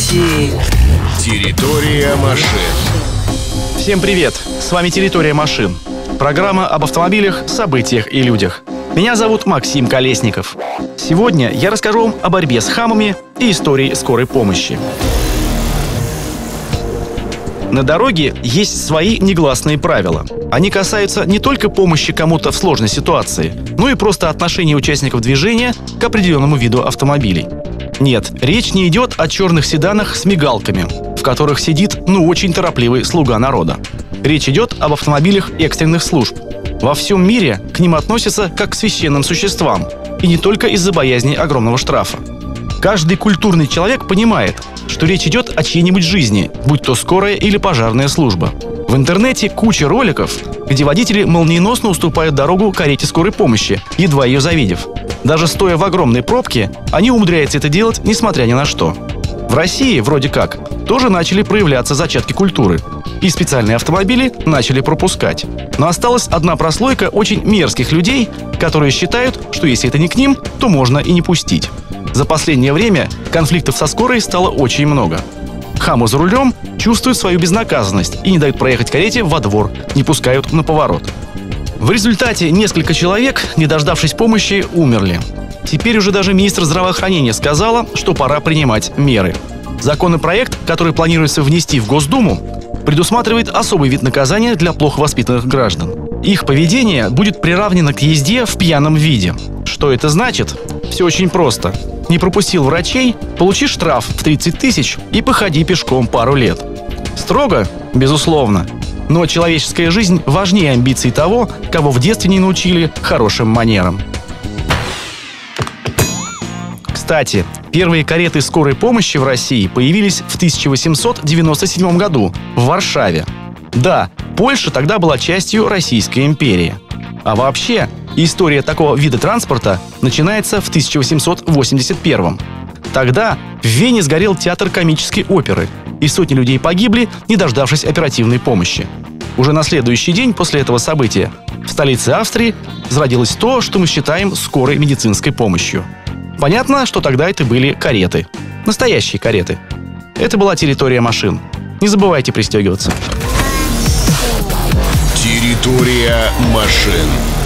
России. Территория машин. Всем привет! С вами «Территория машин». Программа об автомобилях, событиях и людях. Меня зовут Максим Колесников. Сегодня я расскажу вам о борьбе с хамами и истории скорой помощи. На дороге есть свои негласные правила. Они касаются не только помощи кому-то в сложной ситуации, но и просто отношения участников движения к определенному виду автомобилей. Нет, речь не идет о черных седанах с мигалками, в которых сидит очень торопливый слуга народа. Речь идет об автомобилях экстренных служб. Во всем мире к ним относятся как к священным существам, и не только из-за боязни огромного штрафа. Каждый культурный человек понимает, что речь идет о чьей-нибудь жизни, будь то скорая или пожарная служба. В интернете куча роликов, где водители молниеносно уступают дорогу карете скорой помощи, едва ее завидев. Даже стоя в огромной пробке, они умудряются это делать, несмотря ни на что. В России, вроде как, тоже начали проявляться зачатки культуры, и специальные автомобили начали пропускать. Но осталась одна прослойка очень мерзких людей, которые считают, что если это не к ним, то можно и не пустить. За последнее время конфликтов со скорой стало очень много. Хамы за рулем чувствуют свою безнаказанность и не дают проехать карете во двор, не пускают на поворот. В результате несколько человек, не дождавшись помощи, умерли. Теперь уже даже министр здравоохранения сказала, что пора принимать меры. Законопроект, который планируется внести в Госдуму, предусматривает особый вид наказания для плохо воспитанных граждан. Их поведение будет приравнено к езде в пьяном виде. Что это значит? Все очень просто. Не пропустил врачей, получи штраф в 30 тысяч и походи пешком пару лет. Строго? Безусловно. Но человеческая жизнь важнее амбиций того, кого в детстве не научили хорошим манерам. Кстати, первые кареты скорой помощи в России появились в 1897 году в Варшаве. Да, Польша тогда была частью Российской империи. А вообще, история такого вида транспорта начинается в 1881. Тогда в Вене сгорел театр комической оперы, и сотни людей погибли, не дождавшись оперативной помощи. Уже на следующий день после этого события в столице Австрии зародилось то, что мы считаем скорой медицинской помощью. Понятно, что тогда это были кареты. Настоящие кареты. Это была территория машин. Не забывайте пристегиваться. Территория машин.